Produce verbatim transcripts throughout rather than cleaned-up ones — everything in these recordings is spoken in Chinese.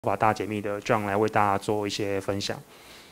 把大解密的 John 来为大家做一些分享。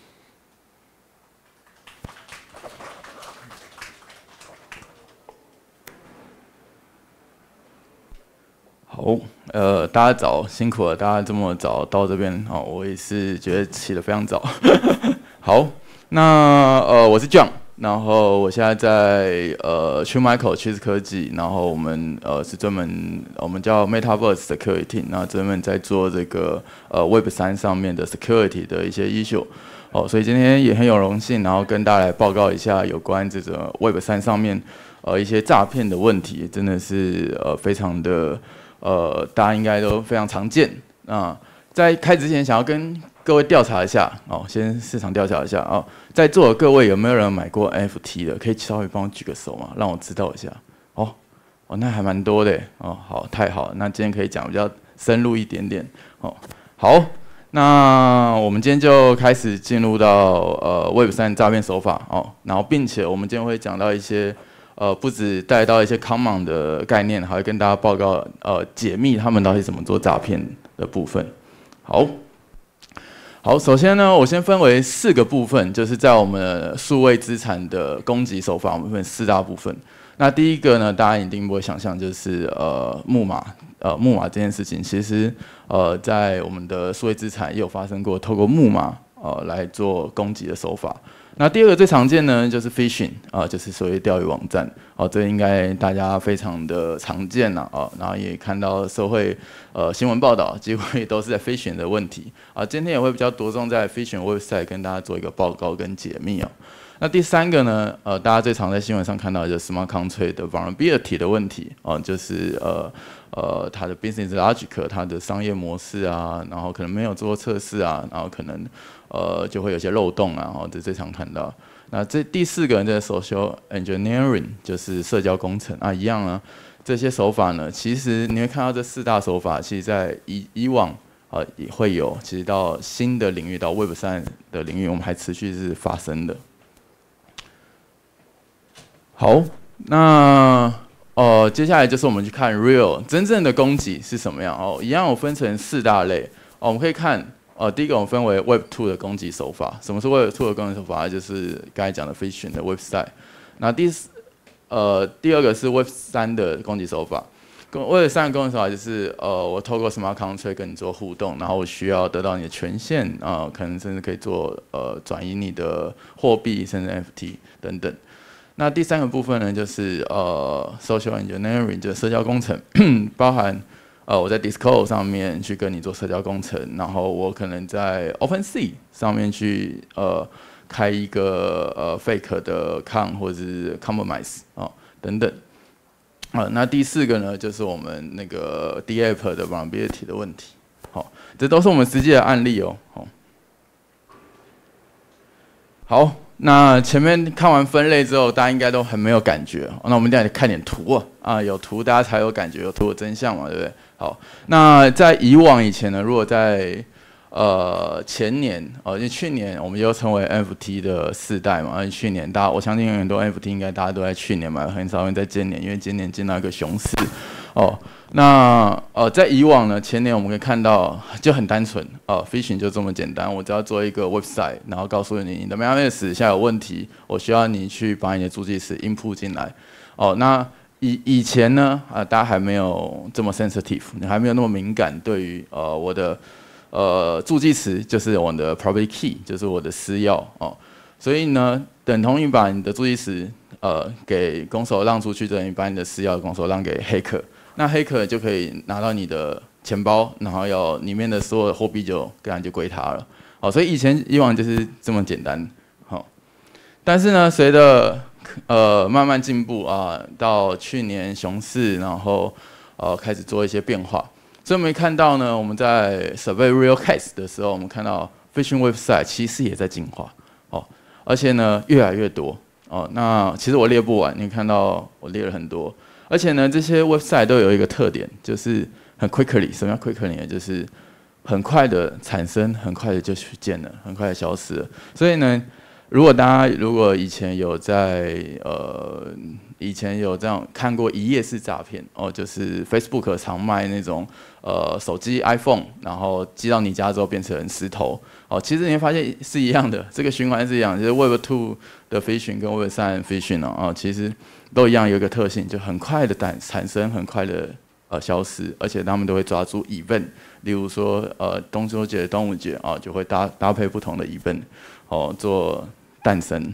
好，呃，大家早，辛苦了，大家这么早到这边，哦，我也是觉得起得非常早。好，那呃，我是 John， 然后我现在在呃 True Micro 趋势科技，然后我们呃是专门我们叫 Metaverse Security， 那专门在做这个呃 Web 三上面的 Security 的一些 issue。哦，所以今天也很有荣幸，然后跟大家来报告一下有关这个 Web 三上面呃一些诈骗的问题，真的是呃非常的。呃，大家应该都非常常见啊。在开始之前，想要跟各位调查一下哦，先市场调查一下哦。在座的各位有没有人买过 N F T 的？可以稍微帮我举个手吗？让我知道一下。哦，哦，那还蛮多的哦。好，太好了。那今天可以讲比较深入一点点哦。好，那我们今天就开始进入到呃 Web 三诈骗手法哦。然后，并且我们今天会讲到一些。呃，不止带到一些 common 的概念，还会跟大家报告呃解密他们到底怎么做诈骗的部分。好，好，首先呢，我先分为四个部分，就是在我们数位资产的攻击手法，我们分四大部分。那第一个呢，大家一定不会想象，就是呃木马，呃木马这件事情，其实呃在我们的数位资产也有发生过，透过木马呃来做攻击的手法。那第二个最常见呢，就是 phishing 啊、呃，就是所谓钓鱼网站哦，这应该大家非常的常见啦啊、哦，然后也看到社会呃新闻报道，几乎也都是在 phishing 的问题啊。今天也会比较着重在 phishing website 跟大家做一个报告跟解密哦。那第三个呢，呃，大家最常在新闻上看到的就是 smart contract 的 vulnerability 的问题哦，就是呃呃它的 business logic 它的商业模式啊，然后可能没有做测试啊，然后可能。呃，就会有些漏洞啊，哦，这最常看到。那这第四个呢，叫 social engineering， 就是社交工程啊，一样啊。这些手法呢，其实你会看到这四大手法，其实在以以往啊也会有，其实到新的领域，到 Web 三的领域，我们还持续是发生的。好，那呃，接下来就是我们去看 real 真正的攻击是什么样哦，一样我分成四大类哦，我们可以看。呃，第一个我们分为 Web 二 的攻击手法。什么是 Web 二 的攻击手法？就是刚才讲的 phishing 的 website。那第呃第二个是 Web 三 的攻击手法。Web 三 的攻击手法就是呃，我透过 smart contract 跟你做互动，然后我需要得到你的权限啊、呃，可能甚至可以做呃转移你的货币，甚至 N F T 等等。那第三个部分呢，就是呃 social engineering， 就是社交工程，包含。呃，我在 Discord 上面去跟你做社交工程，然后我可能在 OpenSea 上面去呃开一个呃 fake 的 con 或者是 compromise 啊、哦、等等。啊、呃，那第四个呢，就是我们那个 D app 的 vulnerability 的问题。好、哦，这都是我们实际的案例哦。好、哦，好，那前面看完分类之后，大家应该都很没有感觉。那我们等一下看点图啊，啊，有图大家才有感觉，有图有真相嘛，对不对？好，那在以往以前呢，如果在呃前年哦，因为去年我们又称为 N F T 的世代嘛，而且去年大家我相信很多 N F T 应该大家都在去年买，很少人在今年，因为今年进到一个熊市哦。那呃在以往呢，前年我们可以看到就很单纯哦 ，phishing 就这么简单，我只要做一个 website， 然后告诉你你的 MetaMask 现在有问题，我需要你去把你的助记词 input 进来哦，那。以以前呢，啊、呃，大家还没有这么 sensitive， 你还没有那么敏感，对于呃我的呃助记词就是我的 private key， 就是我的私钥哦，所以呢，等同于把你的助记词呃给攻手让出去，等于把你的私钥攻手让给黑客，那黑客就可以拿到你的钱包，然后要里面的所有的货币就当然就归他了，哦，所以以前以往就是这么简单，好、哦，但是呢，随着呃，慢慢进步啊，到去年熊市，然后呃开始做一些变化。所以我们看到呢，我们在 survey real case 的时候，我们看到 phishing website 其实也在进化哦，而且呢越来越多哦。那其实我列不完，你看到我列了很多，而且呢这些 website 都有一个特点，就是很 quickly， 什么叫 quickly 呢？就是很快的产生，很快的就不见了，很快的消失了。所以呢。如果大家如果以前有在呃以前有这样看过一页式诈骗哦，就是 Facebook 常卖那种呃手机 iPhone， 然后寄到你家之后变成石头哦，其实你会发现是一样的，这个循环是一样的，就是 Web 二 的 phishing 跟 Web 三 phishing 哦，其实都一样，有一个特性，就很快的产产生，很快的呃消失，而且他们都会抓住 event， 例如说呃中秋节、端午节啊、哦，就会搭搭配不同的 event 哦做诞生。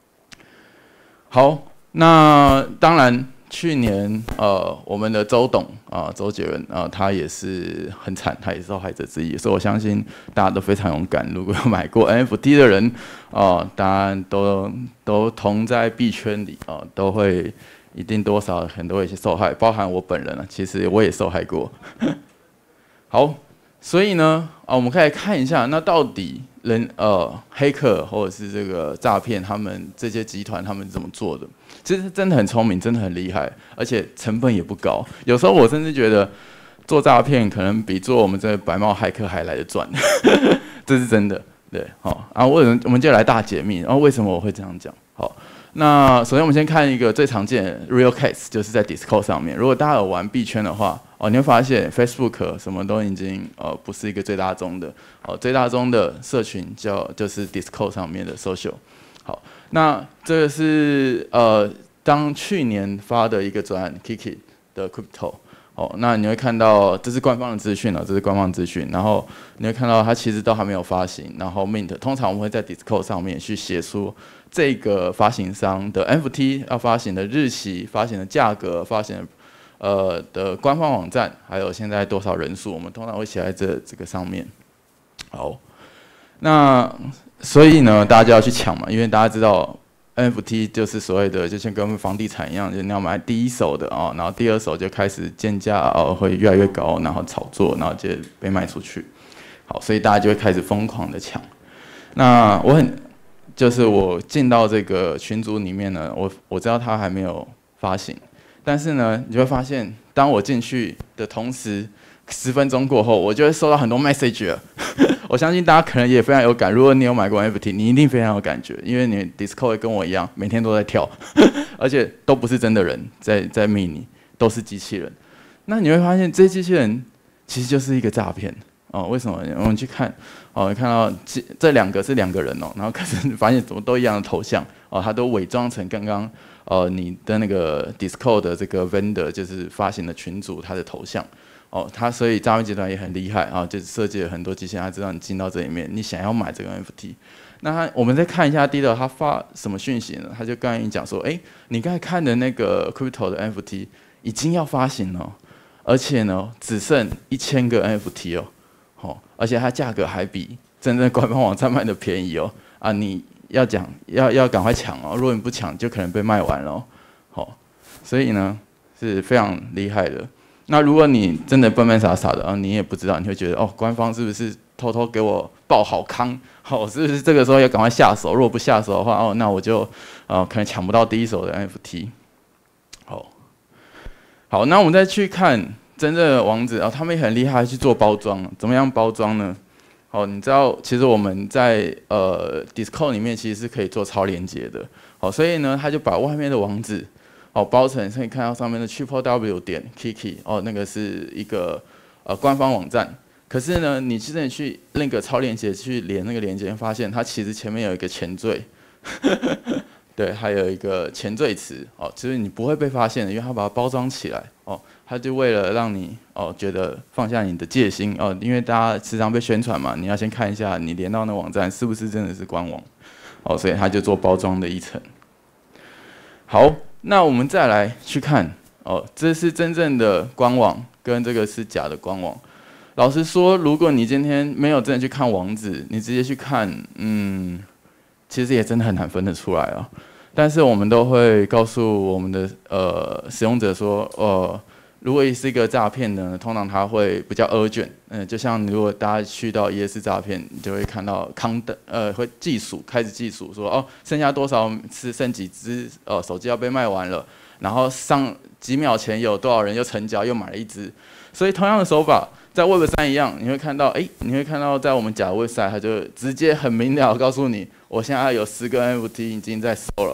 好，那当然，去年呃，我们的周董啊、呃，周杰伦啊、呃，他也是很惨，他也是受害者之一，所以我相信大家都非常勇敢。如果有买过 N F T 的人啊、呃，当然都都同在币圈里啊、呃，都会一定多少很多一些受害，包含我本人啊，其实我也受害过。好，所以呢，啊，我们可以来看一下，那到底人呃黑客或者是这个诈骗，他们这些集团他们怎么做的？其实真的很聪明，真的很厉害，而且成本也不高。有时候我甚至觉得做诈骗可能比做我们这个白帽骇客还来得赚，这是真的。对，好，然后我们我们就来大解密，然后为什么我会这样讲？好，那首先我们先看一个最常见的 real case， 就是在 Discord 上面。如果大家有玩币圈的话，哦，你会发现 Facebook 什么都已经呃不是一个最大宗的，哦，最大宗的社群叫就是 Discord 上面的 social。好，那这个是呃当去年发的一个专案 Kiki 的 Crypto。哦，那你会看到这是官方的资讯啊，这是官方资讯。然后你会看到它其实都还没有发行。然后 Mint 通常我们会在 Discord 上面去写出这个发行商的 N F T 要发行的日期、发行的价格、发行的呃的官方网站，还有现在多少人数，我们通常会写在这这个上面。好，那所以呢，大家就要去抢嘛，因为大家知道。N F T 就是所谓的，就像跟房地产一样，就是你要买第一手的啊、哦，然后第二手就开始建价哦，会越来越高，然后炒作，然后就被卖出去。好，所以大家就会开始疯狂的抢。那我很，就是我进到这个群组里面呢，我我知道它还没有发行，但是呢，你就会发现，当我进去的同时，十分钟过后，我就会收到很多 message 了。我相信大家可能也非常有感，如果你有买过 N F T， 你一定非常有感觉，因为你 Discord 跟我一样，每天都在跳，而且都不是真的人在在密你，都是机器人。那你会发现，这些机器人其实就是一个诈骗哦。为什么？我们去看哦，你看到这两个是两个人哦，然后可是你发现怎么都一样的头像哦，它都伪装成刚刚呃你的那个 Discord 的这个 vendor 就是发行的群主他的头像。哦，他所以诈骗集团也很厉害啊，就是设计了很多机器人，他知道你进到这里面，你想要买这个 N F T， 那他我们再看一下第一个他发什么讯息呢？他就刚才跟你讲说，哎，你刚才看的那个 Crypto 的 N F T 已经要发行了，而且呢只剩一千个 N F T 哦，哦，而且它价格还比真正官方网站卖的便宜哦，啊，你要讲要要赶快抢哦，如果你不抢就可能被卖完了哦，好、哦，所以呢是非常厉害的。那如果你真的笨笨傻傻的，啊，你也不知道，你会觉得哦，官方是不是偷偷给我报好康？好、哦，是不是这个时候要赶快下手？如果不下手的话，哦，那我就呃可能抢不到第一手的 N F T。好，好，那我们再去看真正的网址啊、哦，他们也很厉害，去做包装。怎么样包装呢？哦，你知道，其实我们在呃 Discord 里面其实是可以做超连接的。好、哦，所以呢，他就把外面的网址。哦，包成可以看到上面的 triple w 点 kiki 哦，那个是一个呃官方网站。可是呢，你真的去那个超链接去连那个链接，发现它其实前面有一个前缀，对，还有一个前缀词哦，其实你不会被发现的，因为它把它包装起来哦，它就为了让你哦觉得放下你的戒心哦，因为大家时常被宣传嘛，你要先看一下你连到那网站是不是真的是官网哦，所以它就做包装的一层。好。那我们再来去看哦，这是真正的官网，跟这个是假的官网。老实说，如果你今天没有真的去看网址，你直接去看，嗯，其实也真的很难分得出来啊。但是我们都会告诉我们的呃使用者说，呃，如果是一个诈骗呢，通常它会比较 urgent， 嗯，就像如果大家去到一夜式诈骗，你就会看到康的呃会计数，开始计数说哦，剩下多少是剩几只呃手机要被卖完了，然后上几秒前有多少人又成交又买了一只，所以同样的手法在 Web 三一样，你会看到哎，你会看到在我们假的 Website， 它就直接很明了告诉你，我现在有十个 N F T 已经在收了，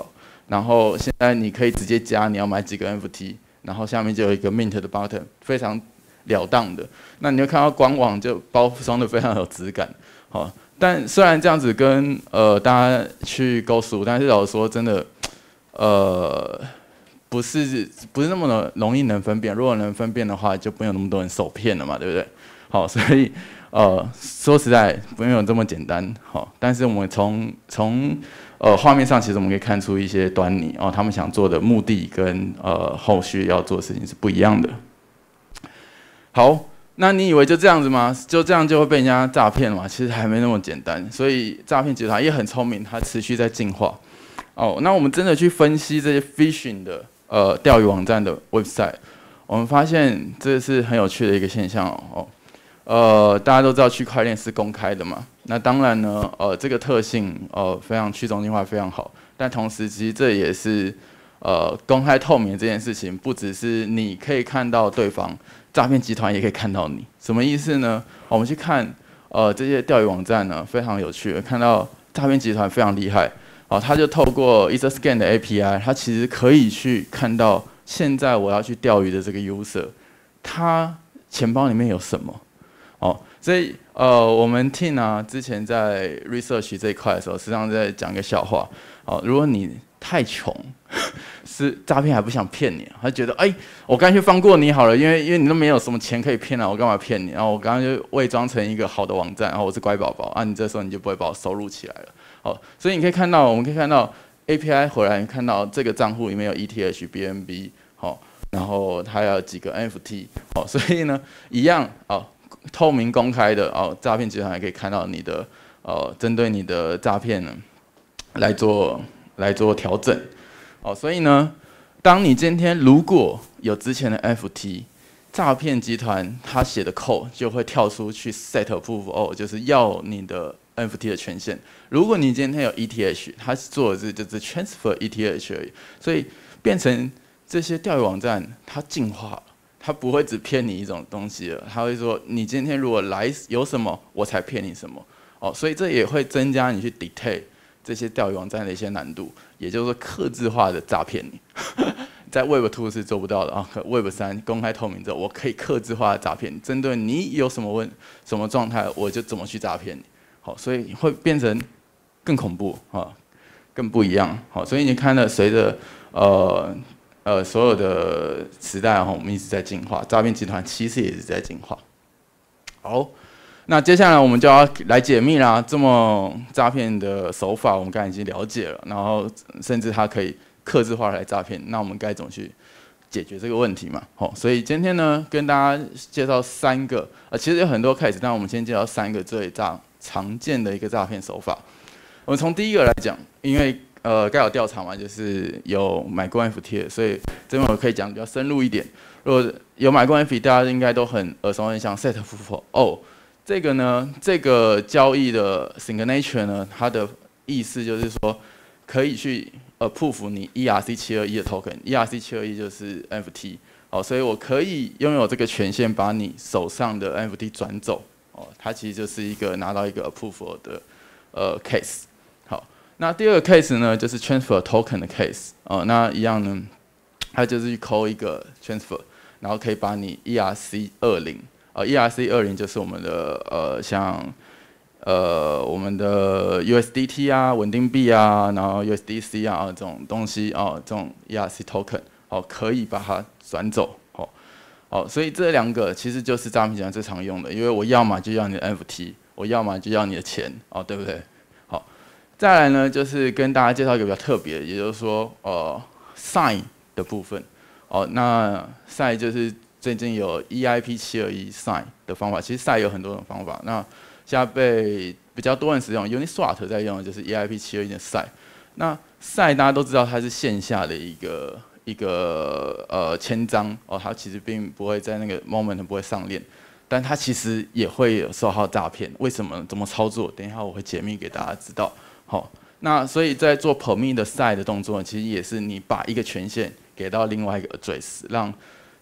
然后现在你可以直接加你要买几个 N F T， 然后下面就有一个 Mint 的 button， 非常了当的。那你会看到官网就包装的非常有质感，好。但虽然这样子跟呃大家去勾数，但是老实说真的，呃不是不是那么的容易能分辨。如果能分辨的话，就不用那么多人受骗了嘛，对不对？好，所以呃说实在不用有这么简单。好，但是我们从从呃画面上，其实我们可以看出一些端倪哦，他们想做的目的跟呃后续要做的事情是不一样的。好。那你以为就这样子吗？就这样就会被人家诈骗吗？其实还没那么简单。所以诈骗集团也很聪明，它持续在进化。哦，那我们真的去分析这些 phishing 的呃钓鱼网站的 website， 我们发现这是很有趣的一个现象哦。呃，大家都知道区块链是公开的嘛，那当然呢，呃，这个特性呃非常去中心化，非常好。但同时，其实这也是呃公开透明这件事情，不只是你可以看到对方。诈骗集团也可以看到你，什么意思呢？我们去看，呃，这些钓鱼网站呢，非常有趣，看到诈骗集团非常厉害，哦，他就透过 Etherscan 的 A P I， 他其实可以去看到现在我要去钓鱼的这个 user， 他钱包里面有什么，哦，所以呃，我们 team 啊，之前在 research 这一块的时候，实际上在讲一个笑话，哦，如果你太穷。是诈骗还不想骗你，他觉得哎、欸，我干脆放过你好了，因为因为你都没有什么钱可以骗了，我干嘛骗你？然后我刚刚就伪装成一个好的网站，然后我是乖宝宝啊，你这时候你就不会把我收录起来了。好，所以你可以看到，我们可以看到 A P I 回来，看到这个账户里面有 E T H、B N B， 好，然后它有几个 N F T， 好，所以呢，一样哦，透明公开的哦，诈骗集团还可以看到你的呃，针对你的诈骗呢来做来做调整。哦，所以呢，当你今天如果有之前的 N F T， 诈骗集团他写的 code 就会跳出去 set proof of， 就是要你的 N F T 的权限。如果你今天有 E T H， 他做的是就是 transfer E T H 而已，所以变成这些钓鱼网站它进化了，它不会只骗你一种东西了，它会说你今天如果来有什么，我才骗你什么。哦，所以这也会增加你去 detect 这些钓鱼网站的一些难度。也就是说，客制化的诈骗你，在 Web 二 是做不到的啊。Web 三公开透明之后，我可以客制化的诈骗，针对你有什么问什么状态，我就怎么去诈骗你。好，所以会变成更恐怖啊，更不一样。好，所以你看了，随着呃呃所有的时代哈，我们一直在进化，诈骗集团其实也是在进化。好。那接下来我们就要来解密啦。这么诈骗的手法，我们刚才已经了解了，然后甚至它可以客制化来诈骗，那我们该怎么去解决这个问题嘛？好，所以今天呢，跟大家介绍三个，呃，其实有很多 case，但我们先介绍三个最常常见的一个诈骗手法。我们从第一个来讲，因为呃该有调查嘛，就是有买过 N F T 的，所以这边我可以讲比较深入一点。如果有买过 N F T， 大家应该都很耳熟能详 ，set proof of。这个呢，这个交易的 signature 呢，它的意思就是说，可以去呃 proof 你 E R C 七二一的 token，E R C 七二一就是 N F T， 哦，所以我可以拥有这个权限，把你手上的 N F T 转走，哦，它其实就是一个拿到一个 approval 的呃 case。好，那第二个 case 呢，就是 transfer token 的 case， 哦，那一样呢，它就是去扣一个 transfer， 然后可以把你 E R C 二十。呃 ，E R C 二十就是我们的呃，像呃我们的 U S D T 啊、稳定币啊，然后 U S D C 啊这种东西啊，这种 E R C token， 哦，可以把它转走，哦，哦，所以这两个其实就是诈骗集团最常用的，因为我要么就要你的 N F T， 我要么就要你的钱，哦，对不对？好，再来呢，就是跟大家介绍一个比较特别的，也就是说，呃 ，sign 的部分，哦，那 sign 就是最近有 E I P 七二一 sign 的方法，其实 sign 有很多种方法。那现在被比较多人使用 ，Uniswap 在用的就是 E I P 七二一的 sign。那 sign 大家都知道它是线下的一个一个呃签章哦，它其实并不会在那个 moment 不会上链，但它其实也会有受到诈骗。为什么？怎么操作？等一下我会解密给大家知道。好，那所以在做 permit 的 sign 的动作，其实也是你把一个权限给到另外一个 address， 让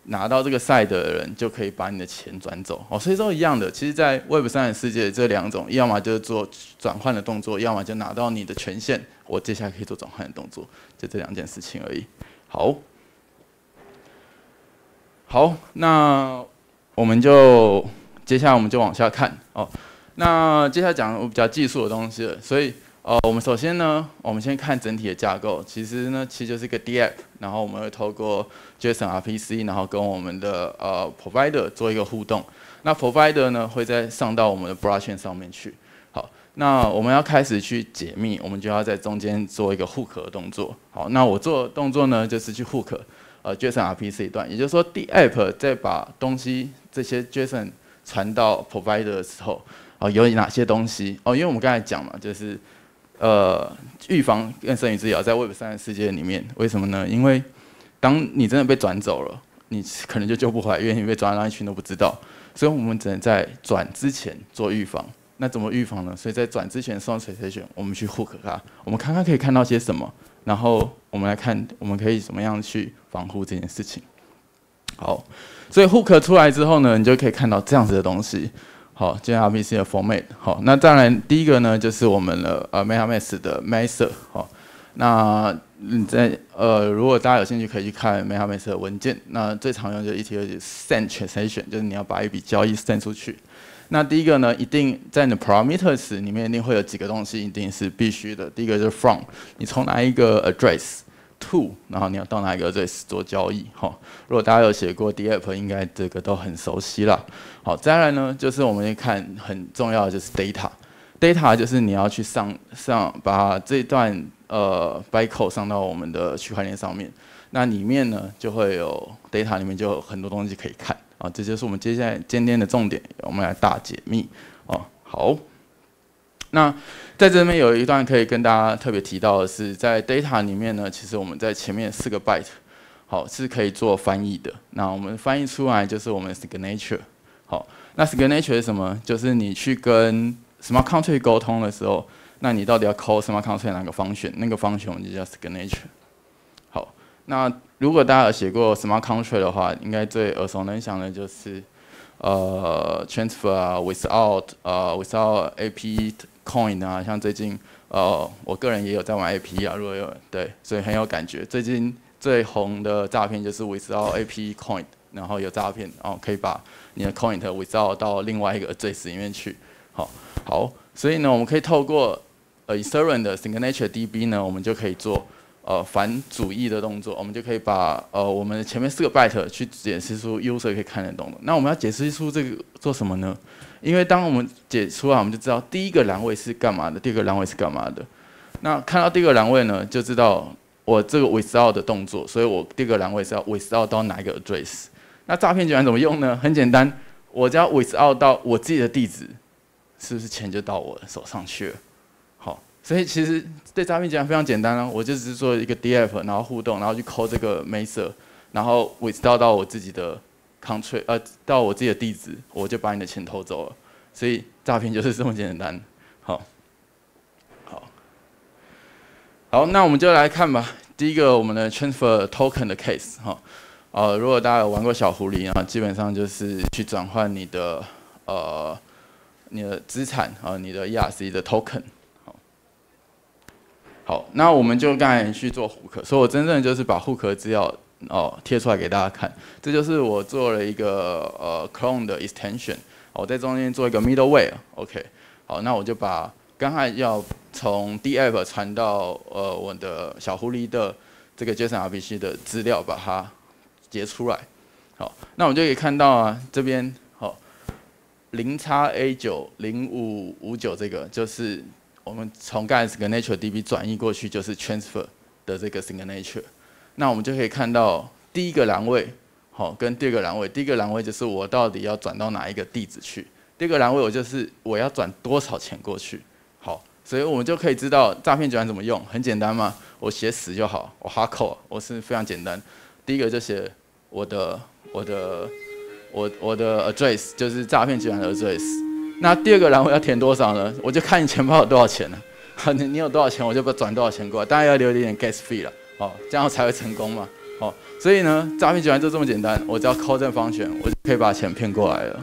拿到这个 site 的人就可以把你的钱转走。哦，所以说一样的，其实，在 Web 三的世界，这两种，要么就是做转换的动作，要么就拿到你的权限，我接下来可以做转换的动作，就这两件事情而已。好，好，那我们就接下来我们就往下看哦。那接下来讲比较技术的东西了，所以。呃，我们首先呢，我们先看整体的架构。其实呢，其实就是一个 D app， 然后我们会透过 JSON R P C， 然后跟我们的呃 provider 做一个互动。那 provider 呢，会再上到我们的 blockchain 上面去。好，那我们要开始去解密，我们就要在中间做一个 hook 的动作。好，那我做的动作呢，就是去 hook 呃 JSON R P C 段，也就是说 D app 在把东西这些 JSON 传到 provider 的时候，哦、呃，有哪些东西？哦，因为我们刚才讲嘛，就是呃，预防更胜于治疗，在 Web 三的世界里面，为什么呢？因为当你真的被转走了，你可能就救不回来，因为你被转到一群都不知道，所以我们只能在转之前做预防。那怎么预防呢？所以在转之前 ，Sound Translation 我们去 hook 它，我们看看可以看到些什么，然后我们来看我们可以怎么样去防护这件事情。好，所以 hook 出来之后呢，你就可以看到这样子的东西。好，JSON R P C 的 format。好，那当然第一个呢，就是我们的呃 MetaMask 的 Master。好，那你在呃，如果大家有兴趣，可以去看 MetaMask 的文件。那最常用就是 E T H send transaction， 就是你要把一笔交易 send 出去。那第一个呢，一定在你的 parameters 里面一定会有几个东西，一定是必须的。第一个就是 from， 你从哪一个 address。to， 然后你要到哪一个 address 做交易，哈。如果大家有写过 D app， 应该这个都很熟悉啦。好，再来呢，就是我们看很重要的就是 data，data 就是你要去上上把这段呃 bytecode 上到我们的区块链上面，那里面呢就会有 data 里面就有很多东西可以看啊，这就是我们接下来今天的重点，我们来大解密哦。好。那在这边有一段可以跟大家特别提到的是，在 data 里面呢，其实我们在前面四个 byte， 好是可以做翻译的。那我们翻译出来就是我们的 signature。好，那 signature 是什么？就是你去跟 smart contract 沟通的时候，那你到底要 call smart contract 哪个function？那个 function 我们就叫 signature。好，那如果大家有写过 smart contract 的话，应该最耳熟能详的就是呃 transfer 啊 ，without 呃 without A P coin 啊，像最近呃，我个人也有在玩 A P 啊，如果有对，所以很有感觉。最近最红的诈骗就是 without A P coin， 然后有诈骗，然后可以把你的 coin without 到另外一个 address 里面去。好，好，所以呢，我们可以透过呃 Ethereum 的 signature D B 呢，我们就可以做呃反主义的动作，我们就可以把呃我们前面四个 byte 去解释出 user 可以看得懂的。那我们要解释出这个做什么呢？因为当我们解出来，我们就知道第一个栏位是干嘛的，第二个栏位是干嘛的。那看到第一个栏位呢，就知道我这个 without 的动作，所以我第二个栏位是要 without 到哪一个 address。那诈骗集团怎么用呢？很简单，我只要 without 到我自己的地址，是不是钱就到我的手上去了？好，所以其实对诈骗集团非常简单啊，我就只是做一个 D app， 然后互动，然后去 call 这个 master， 然后 without 到我自己的contract， 呃，到我自己的地址，我就把你的钱偷走了。所以诈骗就是这么简单。好，好，好，那我们就来看吧。第一个，我们的 transfer token 的 case， 哈，呃，如果大家有玩过小狐狸啊，基本上就是去转换你的呃你的资产啊，你的 E R C 的 token。好，好，那我们就刚才去做 hook， 所以我真正就是把 hook 的资料哦贴出来给大家看。这就是我做了一个呃 clone 的 extension。我在中间做一个 middleware，OK， 好，那我就把刚才要从 D app 传到呃我的小狐狸的这个 JSON R P C 的资料，把它截出来。好，那我们就可以看到啊，这边好零叉 A 九零五五九这个就是我们从刚才 signature D B 转译过去，就是 transfer 的这个 signature。那我们就可以看到第一个栏位。好，跟第二个栏位，第一个栏位就是我到底要转到哪一个地址去，第二个栏位我就是我要转多少钱过去。好，所以我们就可以知道诈骗集团怎么用，很简单嘛，我写死就好，我 hardcode 我是非常简单。第一个就写我的我的我我的 address， 就是诈骗集团的 address。那第二个栏位要填多少呢？我就看你钱包有多少钱了，你你有多少钱，我就把转多少钱过来，当然要留一点 gas fee 了，哦，这样才会成功嘛。好， 所以呢，诈骗集团就这么简单，我只要 call 这个方选，我就可以把钱骗过来了。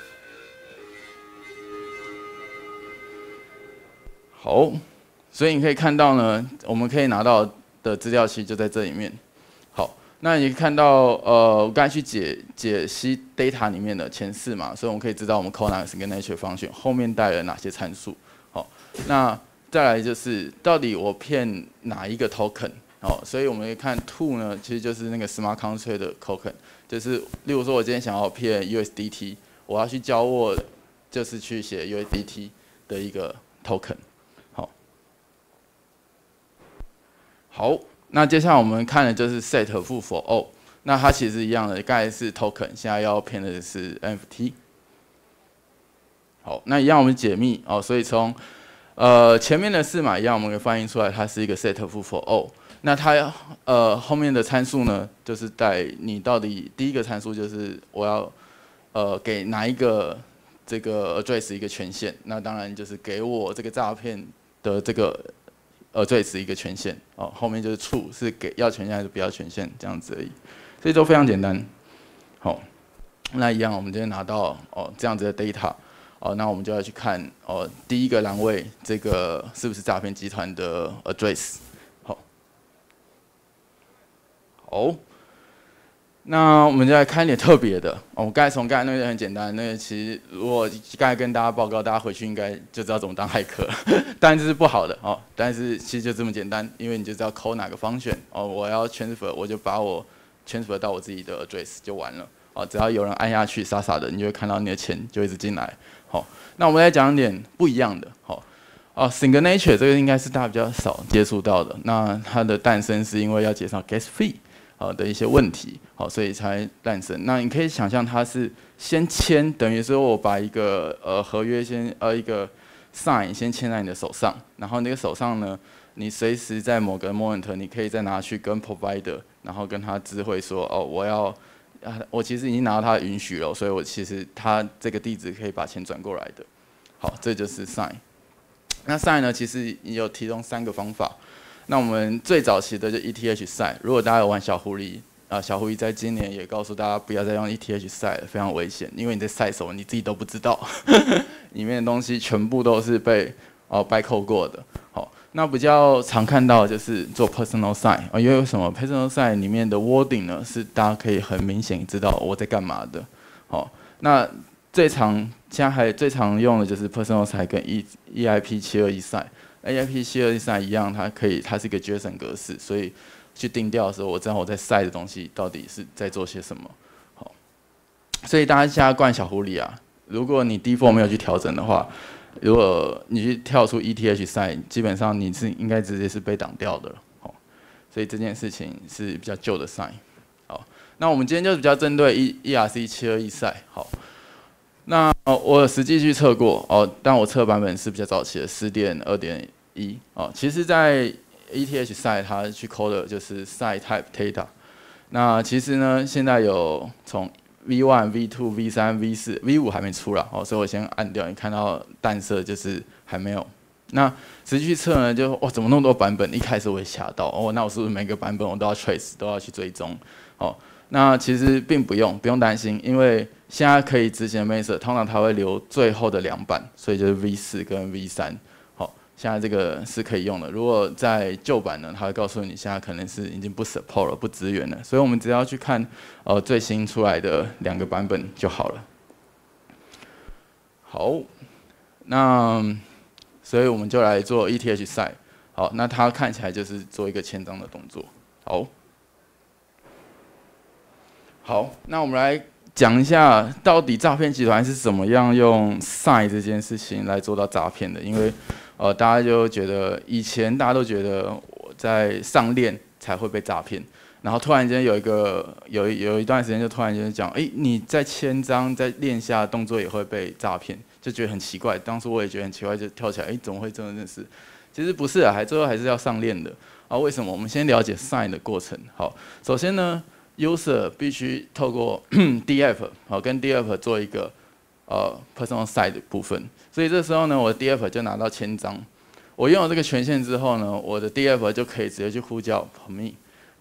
好，所以你可以看到呢，我们可以拿到的资料其实就在这里面。好，那你看到呃，我刚才去解解析 data 里面的前四嘛，所以我们可以知道我们 call 哪个 signature function 后面带了哪些参数。好，那再来就是到底我骗哪一个 token？ 哦，所以我们可以看 to 呢，其实就是那个 smart contract 的 token， 就是例如说我今天想要骗 U S D T， 我要去交握，就是去写 U S D T 的一个 token。好，好，那接下来我们看的就是 set 负 for all， 那它其实一样的，刚才是 token， 现在要骗的是 N F T。好，那一样我们解密哦，所以从呃前面的四码一样，我们可以翻译出来，它是一个 set 负 for all。那它呃后面的参数呢，就是带你到底第一个参数就是我要呃给哪一个这个 address 一个权限，那当然就是给我这个诈骗的这个 address 一个权限哦，后面就是 true 是给要权限还是不要权限这样子而已，所以都非常简单。好，那一样我们今天拿到哦这样子的 data。哦，那我们就要去看哦，第一个栏位这个是不是诈骗集团的 address？ 好，好，那我们就来看一点特别的。哦，我刚才从刚才那个很简单，那个其实如果刚才跟大家报告，大家回去应该就知道怎么当骇客，但这是不好的哦。但是其实就这么简单，因为你就知道抠哪个方选哦，我要 transfer， 我就把我 transfer 到我自己的 address 就完了。哦，只要有人按下去，傻傻的，你就会看到你的钱就一直进来。好，那我们来讲一点不一样的。好，哦 ，signature 这个应该是大家比较少接触到的。那它的诞生是因为要减少 gas fee 好的一些问题，好，所以才诞生。那你可以想象它是先签，等于说我把一个呃合约先呃一个 sign 先签在你的手上，然后那个手上呢，你随时在某个 moment 你可以再拿去跟 provider， 然后跟他知会说，哦，我要。啊，我其实已经拿到他的允许了，所以我其实他这个地址可以把钱转过来的。好，这就是 sign。那 sign 呢，其实也有提供三个方法。那我们最早期的就 E T H sign， 如果大家有玩小狐狸啊，小狐狸在今年也告诉大家不要再用 E T H sign 了，非常危险，因为你在 sign 什么你自己都不知道，里面的东西全部都是被哦掰扣过的。好。那比较常看到的就是做 personal sign 啊，因为为什么 personal sign 里面的 wording 呢，是大家可以很明显知道我在干嘛的。好，那最常现在还最常用的就是 personal sign 跟 E EIP 七二一 sign，E I P 七二一 sign 一样，它可以它是一个 JSON 格式，所以去定调的时候，我知道我在 sign 的东西到底是在做些什么。好，所以大家现在灌小狐狸啊，如果你 default 没有去调整的话。如果你去跳出 E T H sign， 基本上你是应该直接是被挡掉的了，哦，所以这件事情是比较旧的 sign。好，那我们今天就比较针对 E R C 七二一 sign。好，那我实际去测过哦，但我测版本是比较早期的 十点二点一 哦。其实，在 E T H sign 它去 call 的就是 sign type data。那其实呢，现在有从V 一 V 二 V 三 V 四 V 五还没出啦，哦，所以我先按掉。你看到淡色就是还没有。那实际去测呢，就哇，怎么那么多版本？一开始我也吓到，哦，那我是不是每个版本我都要 trace， 都要去追踪？哦，那其实并不用，不用担心，因为现在可以执行的 method， 通常它会留最后的两版，所以就是 V 四跟 V 三。现在这个是可以用的。如果在旧版呢，它会告诉你现在可能是已经不 support 了，不支援了。所以我们只要去看呃最新出来的两个版本就好了。好，那所以我们就来做 E T H sign。好，那它看起来就是做一个签章的动作。好，好，那我们来讲一下到底诈骗集团是怎么样用 sign 这件事情来做到诈骗的，因为。呃，大家就觉得以前大家都觉得我在上链才会被诈骗，然后突然间有一个有有一段时间就突然间讲，哎，你在签章在链下动作也会被诈骗，就觉得很奇怪。当时我也觉得很奇怪，就跳起来，哎，怎么会这么件事？其实不是啊，还最后还是要上链的啊。为什么？我们先了解 sign 的过程。好，首先呢 ，user 必须透过 D F 好跟 D F 做一个呃 personal sign 的部分。所以这时候呢，我的 D F 就拿到签章。我拥有这个权限之后呢，我的 D F 就可以直接去呼叫 permit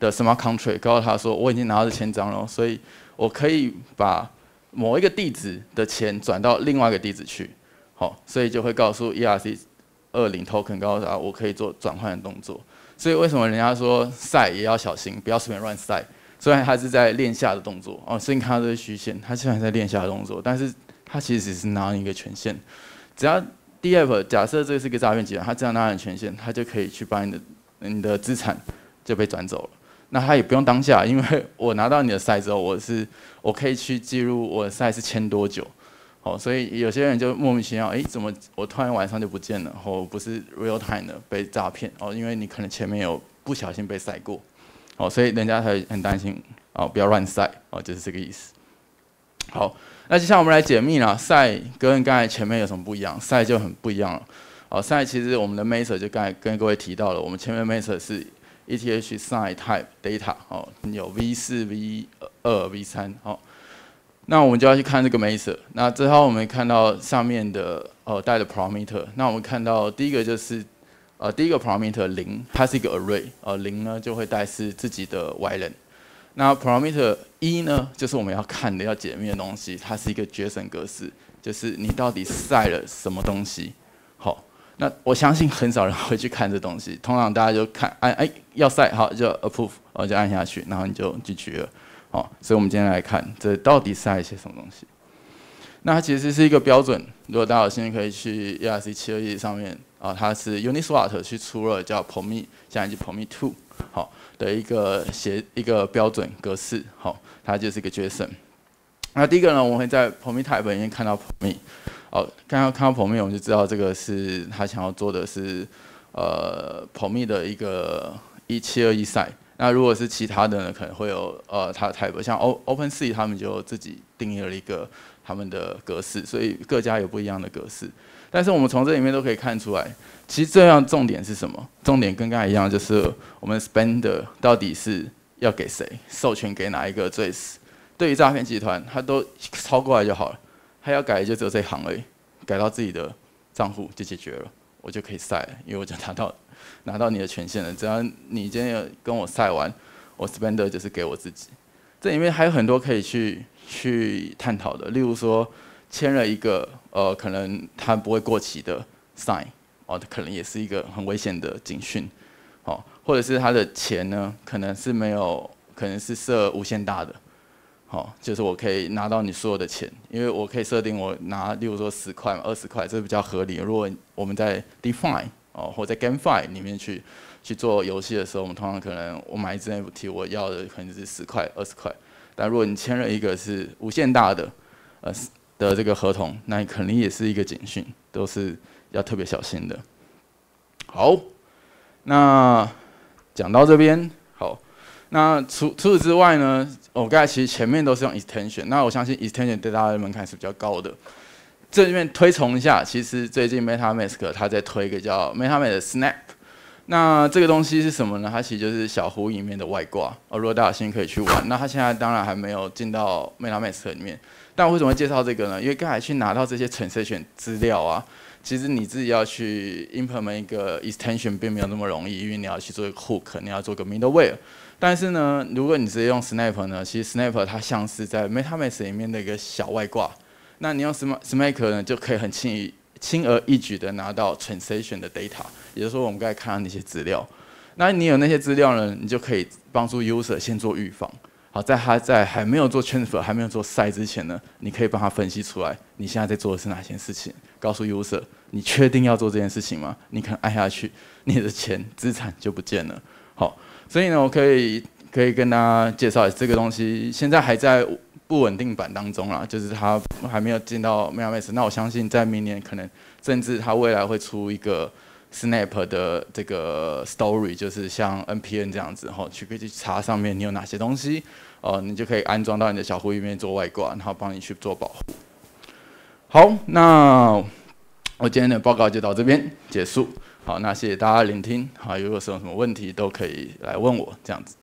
的 smart contract 告诉他说，我已经拿到这千张了，所以我可以把某一个地址的钱转到另外一个地址去，好，所以就会告诉 E R C 二十 token 告诉他我可以做转换的动作。所以为什么人家说赛也要小心，不要随便乱赛？虽然它是在链下的动作哦，所以你看到这个虚线，它虽然在链下的动作，但是它其实只是拿一个权限。只要 D F 假设这是一个诈骗集团，他这样拿你权限，他就可以去把你的你的资产就被转走了。那他也不用当下，因为我拿到你的赛之后，我是我可以去记录我的赛是签多久。哦，所以有些人就莫名其妙，哎，怎么我突然晚上就不见了？哦，不是 real time 的被诈骗哦，因为你可能前面有不小心被赛过，哦，所以人家才很担心哦，不要乱赛哦，就是这个意思。好，那接下来我们来解密啦，赛跟刚才前面有什么不一样？赛就很不一样了。哦，赛其实我们的 Master 就刚才跟各位提到了，我们前面 Master 是 E T H Sign Type Data 哦，有 V 四、V 二、V 三哦。那我们就要去看这个 Master。那之后我们看到上面的呃带的 parameter。那我们看到第一个就是呃第一个 parameter 零，它是一个 array。呃零呢就会带是自己的 Ylen。那 parameter 一呢，就是我们要看的要解密的东西，它是一个 JSON 格式，就是你到底晒了什么东西。好，那我相信很少人会去看这东西，通常大家就看按哎要晒好就 approve， 然后就按下去，然后你就 G G 了。好，所以我们今天来看这到底晒一些什么东西。那它其实是一个标准，如果大家有兴趣可以去 E R C 七二一上面啊，它是 Uniswap 去出了叫 Permit， 现在就 Permit two 好的一个写一个标准格式，好，它就是一个 JSON。那第一个呢，我们会在 Permit Type 里面看到 Permit， 哦，刚刚看到 Permit 我们就知道这个是他想要做的是呃 Permit 的一个一七二一赛。那如果是其他的呢，可能会有呃它的 type， 像 OpenSea 他们就自己定义了一个他们的格式，所以各家有不一样的格式。但是我们从这里面都可以看出来，其实这样重点是什么？重点跟刚才一样，就是我们 spender 到底是要给谁，授权给哪一个最死？对于诈骗集团，他都抄过来就好了，他要改就只有这一行而已，改到自己的账户就解决了，我就可以晒了，因为我就拿到。拿到你的权限了，只要你今天有跟我赛完，我 spender 就是给我自己。这里面还有很多可以去去探讨的，例如说签了一个呃可能它不会过期的 sign， 哦，可能也是一个很危险的警讯，哦，或者是他的钱呢可能是没有，可能是设无限大的，哦，就是我可以拿到你所有的钱，因为我可以设定我拿，例如说十块、二十块，这比较合理。如果我们在 define哦，或在 GameFi 里面去去做游戏的时候，我们通常可能我买一只 N F T， 我要的可能是十块、二十块。但如果你签了一个是无限大的呃的这个合同，那你肯定也是一个警讯，都是要特别小心的。好，那讲到这边，好，那除除此之外呢，我刚才其实前面都是用 extension， 那我相信 extension 对大家的门槛是比较高的。这里面推崇一下，其实最近 MetaMask 它在推一个叫 MetaMask Snap， 那这个东西是什么呢？它其实就是小狐里面的外挂。哦，如果大家有兴趣可以去玩。那它现在当然还没有进到 MetaMask 里面，但我为什么会介绍这个呢？因为刚才去拿到这些 transaction 资料啊，其实你自己要去 implement 一个 extension 并没有那么容易，因为你要去做一个 hook， 你要做个 middleware。但是呢，如果你直接用 Snap 呢，其实 Snap 它像是在 MetaMask 里面的一个小外挂。那你用 Snap 呢，就可以很轻易、轻而易举的拿到 transaction 的 data， 也就是说我们刚才看到那些资料。那你有那些资料呢，你就可以帮助 user 先做预防。好，在他在还没有做 transfer、还没有做赛之前呢，你可以帮他分析出来你现在在做的是哪些事情，告诉 user 你确定要做这件事情吗？你可能按下去，你的钱资产就不见了。好，所以呢，我可以可以跟大家介绍这个东西，现在还在不稳定版当中啦，就是它还没有进到 MetaMask。那我相信在明年可能甚至它未来会出一个 Snap 的这个 story， 就是像 N P N 这样子，吼，去可以去查上面你有哪些东西，哦、呃，你就可以安装到你的小狐里面做外挂，然后帮你去做保护。好，那我今天的报告就到这边结束。好，那谢谢大家聆听。好，如果是有什么问题都可以来问我，这样子。